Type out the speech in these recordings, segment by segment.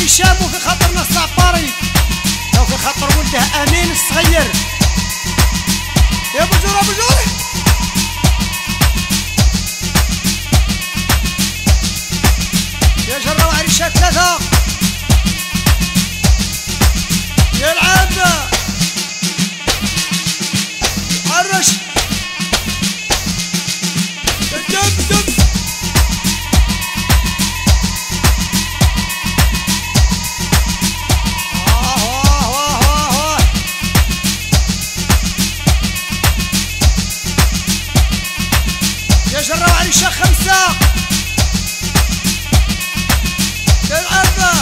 هشام وفي خاطر نص عباري وفي خاطر ولده امين الصغير يا بجور ابو جور يا جرة وعريشة ثلاثة يا العادة عرش دب دب يا جرة وعريشة خمسة العبة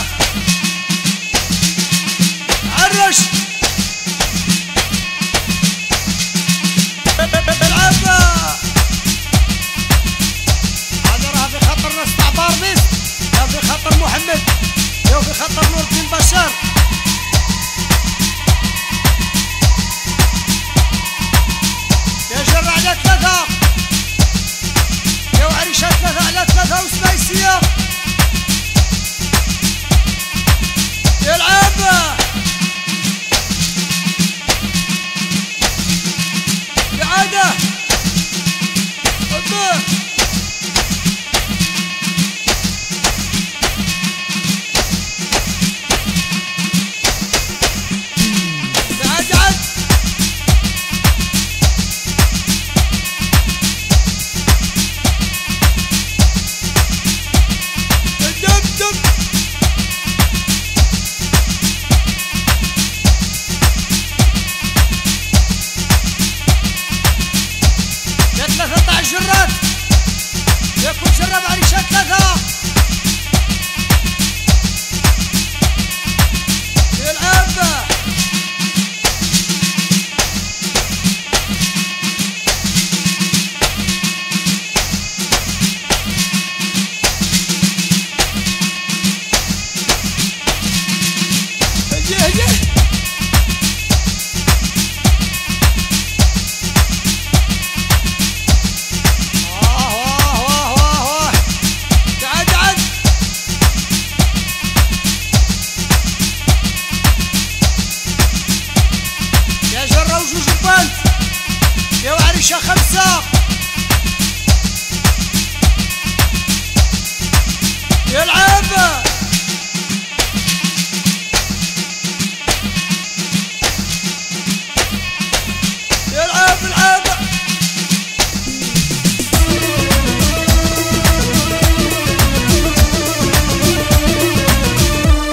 عرش العبة هذا راه في خطر نص عبار بس يا في خطر محمد يا في خطر نور الدين بشار يا جرة على ثلاثة يا وعريشة ثلاثة على ثلاثة وسبايسية يلعب العادة جرات يا كل جرب عريشة ثلاثة